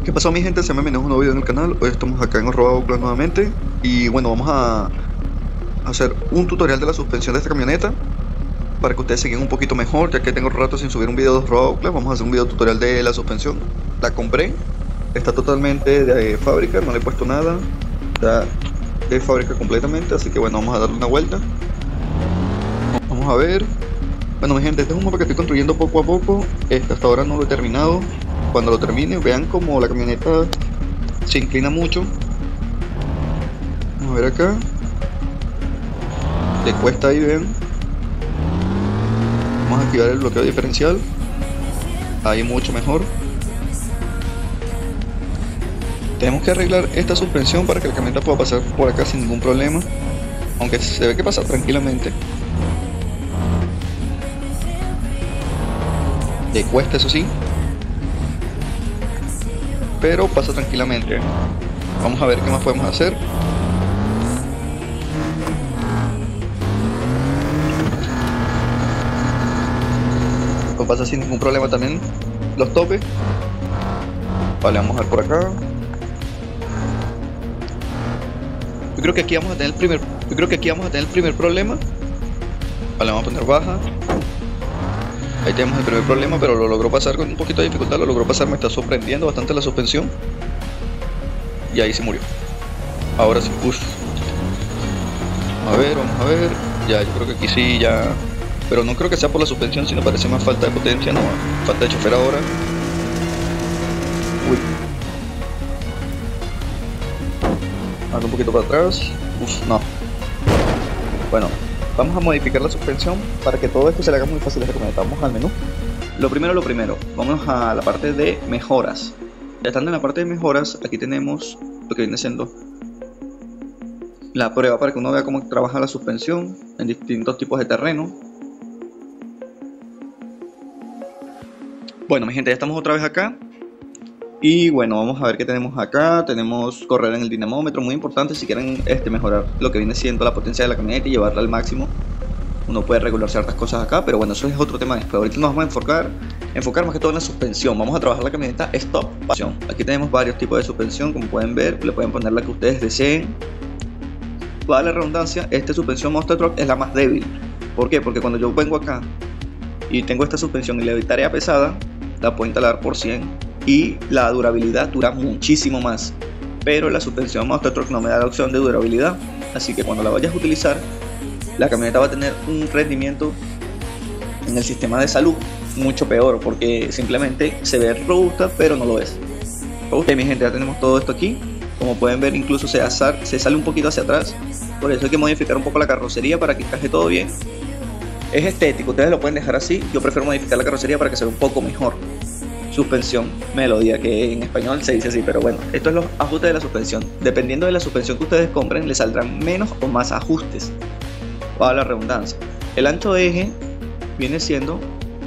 ¿Qué pasó, mi gente? Se me viene un nuevo video en el canal. Hoy estamos acá en Roboclan nuevamente. Y bueno, vamos a hacer un tutorial de la suspensión de esta camioneta para que ustedes se guíen un poquito mejor, ya que tengo rato sin subir un video de Roboclan. Vamos a hacer un video tutorial de la suspensión. La compré, está totalmente de fábrica, no le he puesto nada, está de fábrica completamente. Así que bueno, vamos a darle una vuelta. Vamos a ver. Bueno, mi gente, este es un mapa que estoy construyendo poco a poco. Hasta ahora no lo he terminado. Cuando lo termine, vean como la camioneta se inclina mucho. Vamos a ver acá. Le cuesta ahí, vean. Vamos a activar el bloqueo diferencial. Ahí mucho mejor. Tenemos que arreglar esta suspensión para que la camioneta pueda pasar por acá sin ningún problema. Aunque se ve que pasa tranquilamente. Le cuesta, eso sí, pero pasa tranquilamente. Vamos a ver qué más podemos hacer. Pues pasa sin ningún problema también los topes. Vale, vamos a ver por acá. Yo creo que aquí vamos a tener el primer problema. Vale, vamos a poner baja. Ahí tenemos el primer problema, pero lo logró pasar con un poquito de dificultad. Lo logró pasar, me está sorprendiendo bastante la suspensión. Y ahí se murió. Ahora sí, push. Vamos a ver. Ya, yo creo que aquí sí, ya. Pero no creo que sea por la suspensión, sino parece más falta de potencia, no, falta de chofer ahora. Uy. Ando un poquito para atrás. No. Bueno. Vamos a modificar la suspensión para que todo esto se le haga muy fácil a esta camioneta. Vamos al menú. Lo primero, vamos a la parte de mejoras. Ya estando en la parte de mejoras, aquí tenemos lo que viene siendo la prueba para que uno vea cómo trabaja la suspensión en distintos tipos de terreno. Bueno, mi gente, ya estamos otra vez acá. Y bueno, vamos a ver qué tenemos acá. Tenemos correr en el dinamómetro, muy importante si quieren mejorar lo que viene siendo la potencia de la camioneta y llevarla al máximo. Uno puede regular ciertas cosas acá, pero bueno, eso es otro tema después. Ahorita nos vamos a enfocar más que todo en la suspensión. Vamos a trabajar la camioneta stop. Aquí tenemos varios tipos de suspensión, como pueden ver. Le pueden poner la que ustedes deseen. Toda la redundancia, esta suspensión Monster Truck es la más débil. ¿Por qué? Porque cuando yo vengo acá y tengo esta suspensión y le doy tarea pesada, la puedo instalar por 100 y la durabilidad dura muchísimo más, pero la suspensión Monster Truck no me da la opción de durabilidad, así que cuando la vayas a utilizar, la camioneta va a tener un rendimiento en el sistema de salud mucho peor, porque simplemente se ve robusta pero no lo es. Ok, mi gente, ya tenemos todo esto aquí. Como pueden ver, incluso se sale un poquito hacia atrás, por eso hay que modificar un poco la carrocería para que encaje todo bien. Es estético, ustedes lo pueden dejar así, yo prefiero modificar la carrocería para que se vea un poco mejor. Suspensión, melodía, que en español se dice así, pero bueno, esto es los ajustes de la suspensión. Dependiendo de la suspensión que ustedes compren, les saldrán menos o más ajustes, para la redundancia. El ancho de eje viene siendo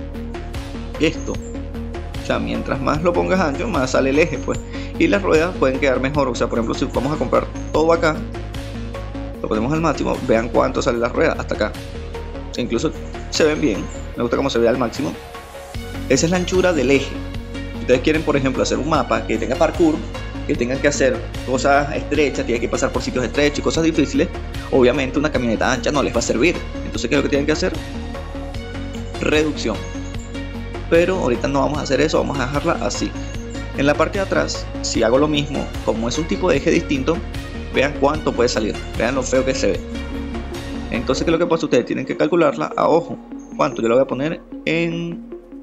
esto, o sea, mientras más lo pongas ancho, más sale el eje, pues. Y las ruedas pueden quedar mejor, o sea, por ejemplo, si vamos a comprar todo acá, lo ponemos al máximo, vean cuánto sale la rueda, hasta acá. Incluso se ven bien, me gusta cómo se ve al máximo. Esa es la anchura del eje. Ustedes quieren, por ejemplo, hacer un mapa que tenga parkour, que tengan que hacer cosas estrechas, tienen que pasar por sitios estrechos y cosas difíciles, obviamente una camioneta ancha no les va a servir. Entonces, ¿qué es lo que tienen que hacer? Reducción. Pero ahorita no vamos a hacer eso, vamos a dejarla así. En la parte de atrás, si hago lo mismo, como es un tipo de eje distinto, vean cuánto puede salir, vean lo feo que se ve. Entonces, ¿qué es lo que pasa? Ustedes tienen que calcularla a ojo. ¿Cuánto? Yo lo voy a poner en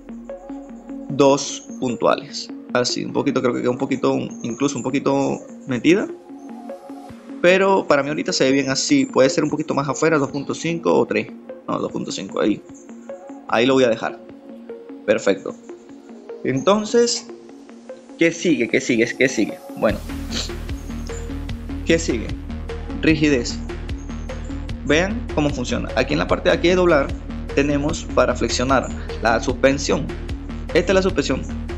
2 puntuales, así, un poquito, creo que queda un poquito, incluso un poquito metida, pero para mí ahorita se ve bien así. Puede ser un poquito más afuera, 2.5 o 3, no, 2.5, ahí lo voy a dejar, perfecto. Entonces, ¿qué sigue? Bueno, ¿qué sigue? Rigidez. Vean cómo funciona. Aquí en la parte de aquí de doblar tenemos para flexionar la suspensión. Esta es la suspensión.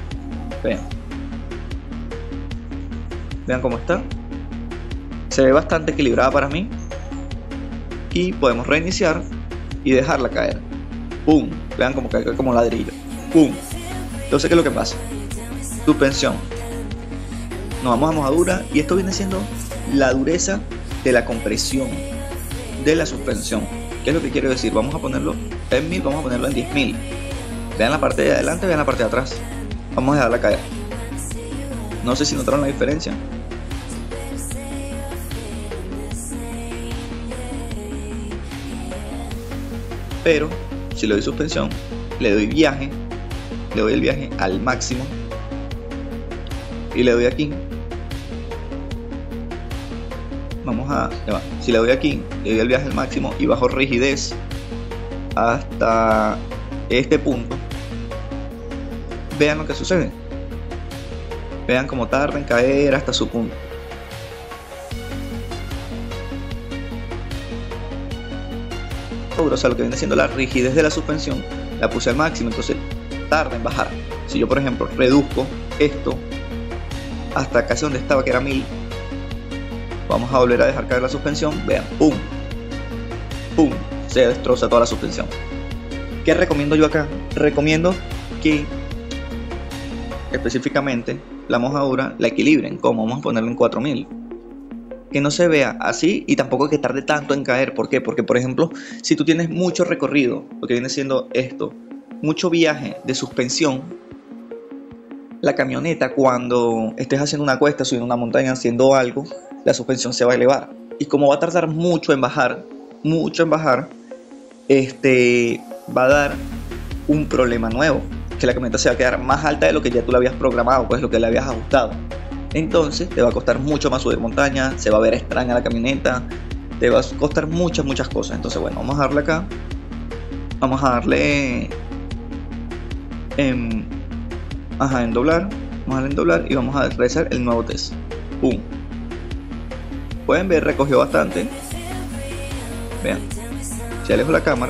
Vean cómo está. Se ve bastante equilibrada para mí. Y podemos reiniciar y dejarla caer. ¡Pum! Vean cómo cae como ladrillo. ¡Pum! Entonces, ¿qué es lo que pasa? Suspensión. nos vamos a mojadura y esto viene siendo la dureza de la compresión de la suspensión. ¿Qué es lo que quiero decir? Vamos a ponerlo en 1000, vamos a ponerlo en 10.000. Vean la parte de adelante, vean la parte de atrás. Vamos a dejarla caer. No sé si notaron la diferencia. Pero si le doy suspensión, le doy viaje, le doy el viaje al máximo y le doy aquí. Vamos a, si le doy aquí, le doy el viaje al máximo y bajo rigidez hasta este punto, vean lo que sucede. Vean cómo tarda en caer hasta su punto. O sea, lo que viene siendo la rigidez de la suspensión, la puse al máximo, entonces tarda en bajar. Si yo, por ejemplo, reduzco esto hasta casi donde estaba, que era 1000, vamos a volver a dejar caer la suspensión. Vean, pum, pum, se destroza toda la suspensión. ¿Qué recomiendo yo acá? Recomiendo que específicamente la mojadura la equilibren. ¿Cómo? Vamos a ponerlo en 4000. Que no se vea así y tampoco que tarde tanto en caer. ¿Por qué? Porque, por ejemplo, si tú tienes mucho recorrido, lo que viene siendo esto, mucho viaje de suspensión, la camioneta, cuando estés haciendo una cuesta, subiendo una montaña, haciendo algo, la suspensión se va a elevar. Y como va a tardar mucho en bajar, va a dar un problema nuevo, que la camioneta se va a quedar más alta de lo que ya tú la habías programado, pues lo que le habías ajustado. Entonces te va a costar mucho más subir montaña, se va a ver extraña la camioneta, te va a costar muchas cosas. Entonces bueno, vamos a darle acá, vamos a darle en doblar, vamos a darle en doblar y vamos a realizar el nuevo test. Pum. Pueden ver, recogió bastante. Vean, si alejo la cámara,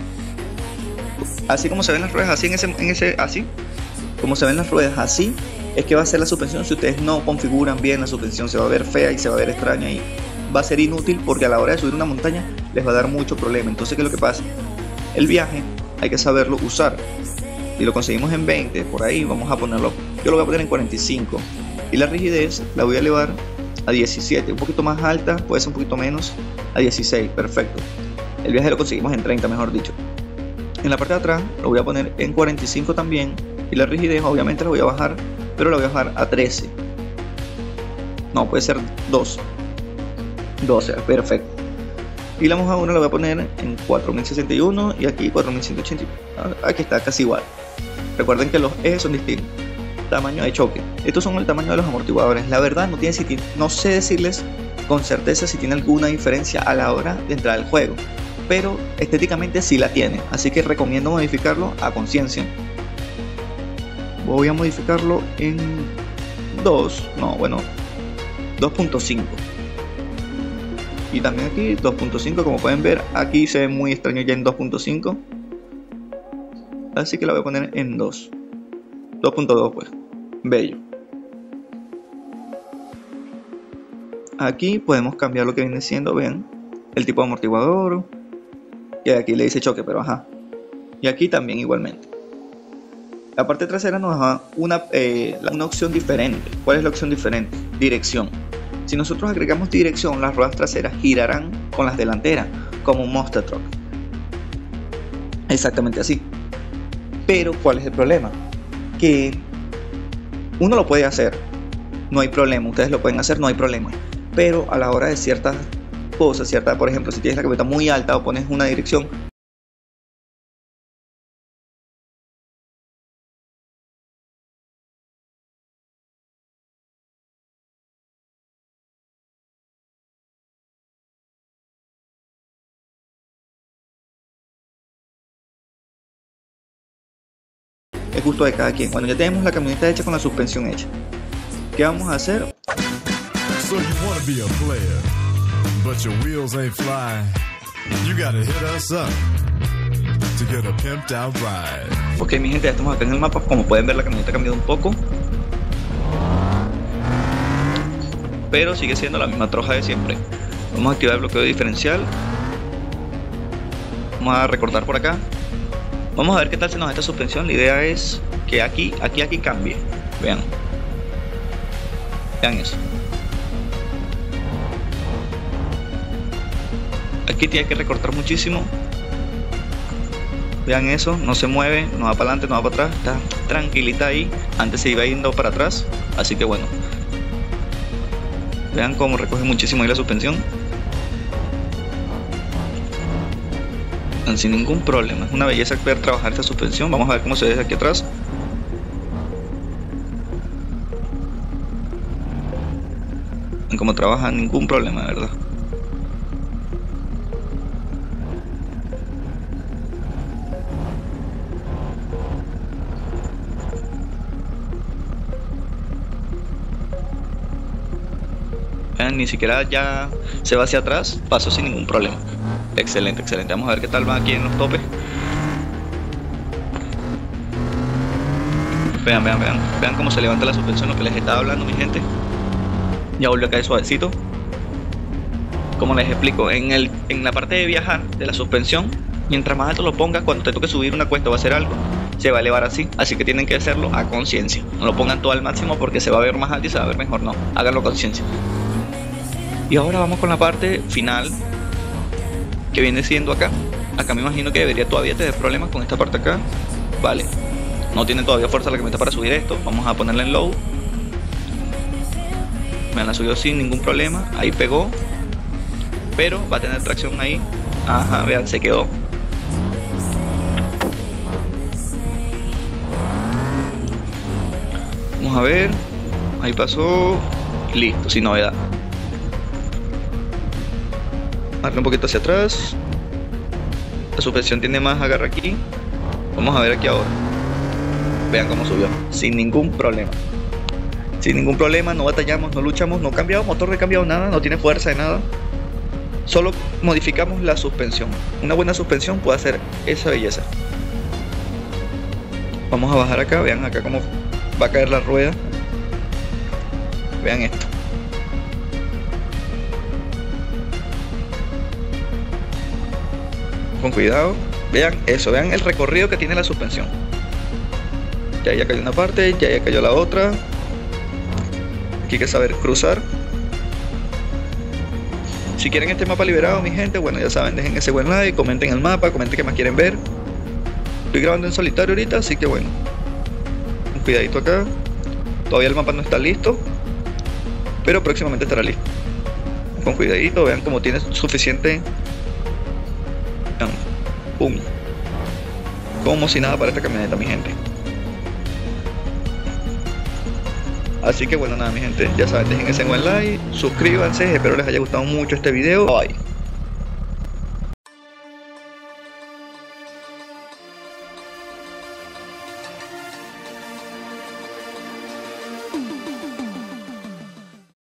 así como se ven las ruedas, así así como se ven las ruedas, así es que va a ser la suspensión. Si ustedes no configuran bien la suspensión, se va a ver fea y se va a ver extraña y va a ser inútil, porque a la hora de subir una montaña les va a dar mucho problema. Entonces, ¿qué es lo que pasa? El viaje hay que saberlo usar. Si lo conseguimos en 20, por ahí vamos a ponerlo, yo lo voy a poner en 45 y la rigidez la voy a elevar a 17, un poquito más alta, puede ser un poquito menos, a 16, perfecto. El viaje lo conseguimos en 30, mejor dicho. En la parte de atrás lo voy a poner en 45 también y la rigidez obviamente la voy a bajar, pero la voy a bajar a 13. No, puede ser 12, perfecto. Y la mojadura la voy a poner en 4061 y aquí 4180. Aquí está casi igual. Recuerden que los ejes son distintos. Tamaño de choque. Estos son el tamaño de los amortiguadores. La verdad no sé decirles con certeza si tiene alguna diferencia a la hora de entrar al juego, pero estéticamente sí la tiene. Así que recomiendo modificarlo a conciencia. Voy a modificarlo en 2.5. Y también aquí 2.5, como pueden ver, aquí se ve muy extraño ya en 2.5. Así que la voy a poner en 2.2 pues. Bello. Aquí podemos cambiar lo que viene siendo, ven, el tipo de amortiguador. Y aquí le dice choque, pero ajá. Y aquí también igualmente. La parte trasera nos da una opción diferente. ¿Cuál es la opción diferente? Dirección. Si nosotros agregamos dirección, las ruedas traseras girarán con las delanteras, como un Monster Truck. Exactamente así. Pero ¿cuál es el problema? Que uno lo puede hacer, no hay problema. Ustedes lo pueden hacer, no hay problema. Pero a la hora de ciertas cosas, por ejemplo, si tienes la camioneta muy alta o pones una dirección, es gusto de cada quien. Bueno, ya tenemos la camioneta hecha con la suspensión hecha. ¿Qué vamos a hacer? So you wanna be a player, but your wheels ain't flying. You gotta hit us up to get a pimped out ride. Ok, mi gente, ya estamos acá en el mapa. Como pueden ver, la camioneta ha cambiado un poco, pero sigue siendo la misma troja de siempre. Vamos a activar el bloqueo diferencial. Vamos a recortar por acá. Vamos a ver qué tal se nos da esta suspensión. La idea es que aquí cambie. Vean. Vean eso. Aquí tiene que recortar muchísimo. Vean eso, no se mueve, no va para adelante, no va para atrás, está tranquilita ahí. Antes se iba yendo para atrás, así que bueno. Vean cómo recoge muchísimo ahí la suspensión. Sin ningún problema, es una belleza ver trabajar esta suspensión. Vamos a ver cómo se ve desde aquí atrás. Ven cómo trabaja, ningún problema, de verdad. Vean, ni siquiera ya se va hacia atrás, pasó sin ningún problema. Excelente, excelente. Vamos a ver qué tal va aquí en los topes. Vean, vean, vean. Vean cómo se levanta la suspensión, lo que les estaba hablando, mi gente. Ya volvió a caer suavecito. Como les explico, en la parte de viajar de la suspensión, mientras más alto lo pongas, cuando te toque subir una cuesta o hacer algo, se va a elevar así. Así que tienen que hacerlo a conciencia. No lo pongan todo al máximo porque se va a ver más alto y se va a ver mejor. No, háganlo a conciencia. Y ahora vamos con la parte final, que viene siendo acá. Acá me imagino que debería todavía tener problemas con esta parte acá. Vale, no tiene todavía fuerza la camioneta para subir esto. Vamos a ponerla en low. Me la subió sin ningún problema. Ahí pegó, pero va a tener tracción ahí. Ajá, vean, se quedó. Vamos a ver. Ahí pasó. Listo, sin novedad. Darle un poquito hacia atrás. La suspensión tiene más agarre aquí. Vamos a ver aquí ahora. Vean cómo subió, sin ningún problema. Sin ningún problema, no batallamos, no luchamos, no cambiamos motor, no he cambiado nada, no tiene fuerza de nada. Solo modificamos la suspensión. Una buena suspensión puede hacer esa belleza. Vamos a bajar acá, vean acá cómo va a caer la rueda. Vean esto. Con cuidado, vean eso, vean el recorrido que tiene la suspensión. Ya cayó una parte, ya cayó la otra. Aquí hay que saber cruzar. Si quieren este mapa liberado, mi gente, bueno, ya saben, dejen ese buen like, comenten el mapa, comenten qué más quieren ver. Estoy grabando en solitario ahorita, así que bueno, un cuidadito acá. Todavía el mapa no está listo, pero próximamente estará listo. Con cuidadito, vean cómo tiene suficiente. Pum. Como si nada para esta camioneta, mi gente. Así que bueno, nada, mi gente, ya saben, dejen ese buen like, suscríbanse, espero les haya gustado mucho este video. Bye.